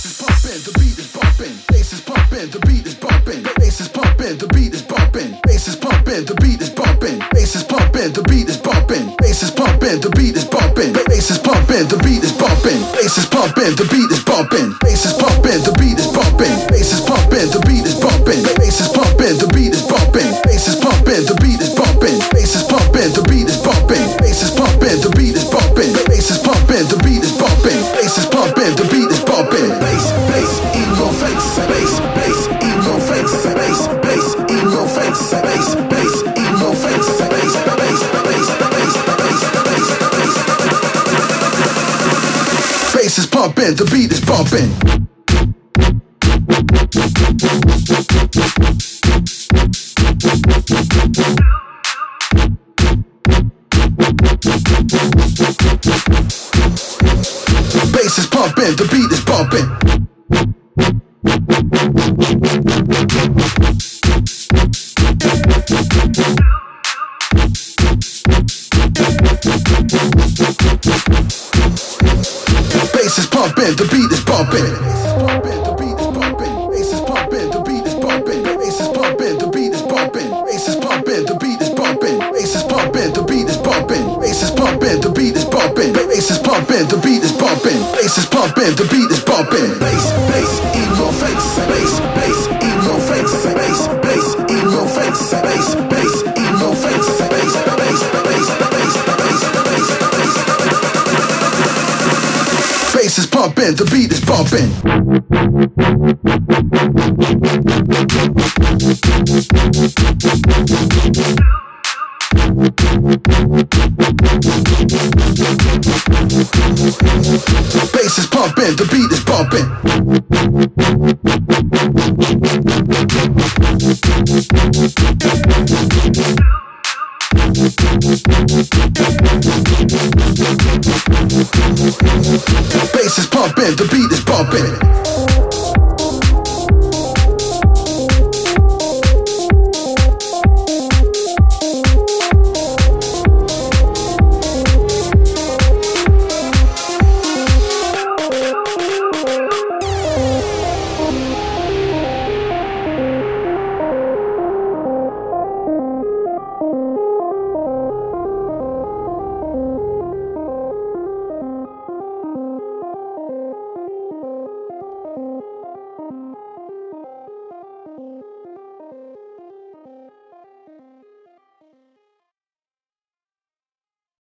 is pumping, the beat is bumping. Bass is pumping, the beat is bumping. Bass is pumping, the beat is bumping. Bass is pumping, the beat is bumping. Bass is pumping, the beat is bumping. Bass is pumping, the beat is bumping. Bass is pumping, the beat is bumping. Bass is pumping, the beat is bumping. Bass is pumping, the beat is bumping. Bass is pumping, the beat is bumping. Bass is pumping, the beat is bumping. Bass is pumping, the beat is bumping. Bass is pumping, the beat is bumping. Bass is pumping, the beat is bumping. Bass is pumping, the beat is bumping. Bass is pumping, the beat is bumping. Bass, bass in your face. Bass, bass in your face. Bass, bass in your face. Bass, bass in your face. Bass, bass, bass, bass, bass, bass, bass. Bass is pumping, the beat is bumping. Bass is pumping, the beat is bumping. Bass is pumping, the beat is bumping. Bass is pumping, the beat is bumping. Bass is pumping, the beat is bumping. Bass is pumping, the beat is bumping. Bass is pumping, the beat is bumping. Bass is pumping, the beat is bumping. Bass is pumping, the beat is bumping. Bass is pumping, the beat is bumping. Bass, bass in your face. Bass, bass in your face. Bass, bass in your face. Bass, bass in your face. Bass, bass, bass, bass, bass, bass, bass. Bass is pumping, the beat is bumping. Bass is pumping, the beat is bumping. Bass is pumping, the beat is bumping.